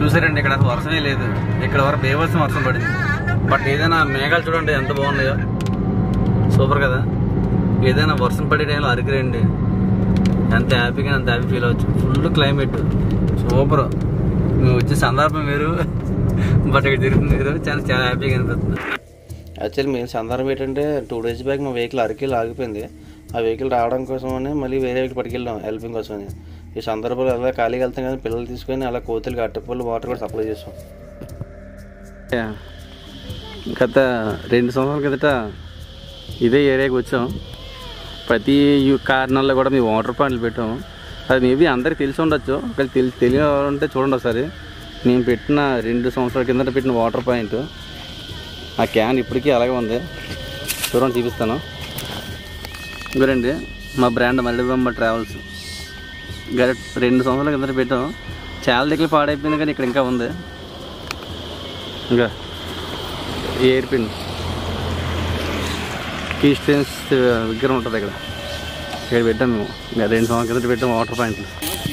చూసారండి ఇక్కడ వర్షమే లేదు, ఇక్కడ వరకు బేవర్సం వర్షం పడింది. బట్ ఏదైనా మేఘాలు చూడండి ఎంత బాగున్నాయో, సూపర్ కదా. ఏదైనా వర్షం పడే టైంలో అరికిరండి, ఎంత హ్యాపీగా అంత హ్యాపీ ఫీల్ అవ్వచ్చు. Full climate super. మేము వచ్చే సందర్భం వేరు, బట్ ఇక్కడ తిరుగుతుంది వేరు. చాలా హ్యాపీగా అనిపిస్తుంది. యాక్చువల్లీ మెయిన్ సందర్భం ఏంటంటే 2 days బ్యాక్ మా వెహికల్ అరకిలో ఆగిపోయింది. ఆ వెహికల్ రావడం కోసమని మళ్ళీ వేరే వెహికల్ పట్టుకెళ్ళాం హెల్పింగ్ కోసమని. ఈ సందర్భంలో అలా ఖాళీగా వెళ్తాం కదా, పిల్లలు తీసుకొని అలా కోతులకి అట్టపళ్ళు వాటర్ కూడా సప్లై చేసాం. గత 2 సంవత్సరాల కిందట ఇదే ఏరియాకి వచ్చాం. ప్రతి కారణాల్లో కూడా మేము వాటర్ పాయింట్లు పెట్టాం. అది మేబీ అందరికీ తెలిసి ఉండొచ్చు, ఒకవేళ తెలియాలంటే చూడండి ఒకసారి. నేను పెట్టిన 2 సంవత్సరాల కిందట పెట్టిన వాటర్ పాయింట్, ఆ క్యాన్ ఇప్పటికీ అలాగే ఉంది. చూడండి, చూపిస్తాను. ఇవరండి మా బ్రాండ్ మల్లెబొమ్మ ట్రావెల్స్. 2 సంవత్సరాల కిందట పెట్టాం. చాలా దగ్గర పాడైపోయింది, కానీ ఇక్కడ ఇంకా ఉంది. ఇంకా ఎయిర్ పిన్ క్రిస్టియన్స్ విగ్రహం ఉంటుంది ఇక్కడ పెట్టాం మేము. ఇంకా 2 సంవత్సరాల కిందట పెట్టాం వాటర్ పాయింట్లు.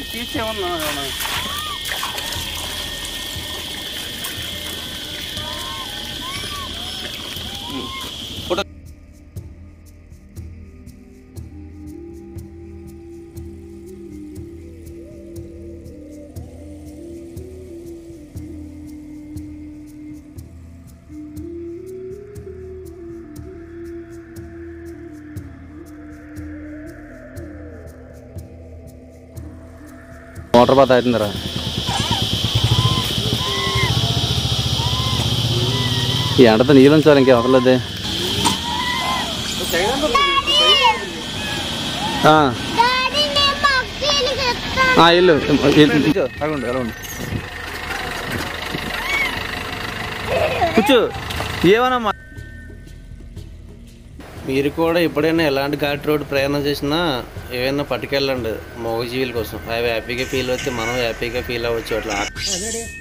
వాటర్ బాత్ అవుతుందిరా. ఈ ఎండతో నీళ్ళు ఉంచాలి, ఇంకే ఒకలేదే. ఇల్లు అలాండి కూర్చో. ఏమనమ్మా, మీరు కూడా ఎప్పుడైనా ఎలాంటి ఘాట్ రోడ్ ప్రయాణం చేసినా ఏమైనా పట్టుకెళ్ళండి మూగజీవుల కోసం. అవి హ్యాపీగా ఫీల్ అవుతే మనం హ్యాపీగా ఫీల్ అవ్వచ్చు. అట్లా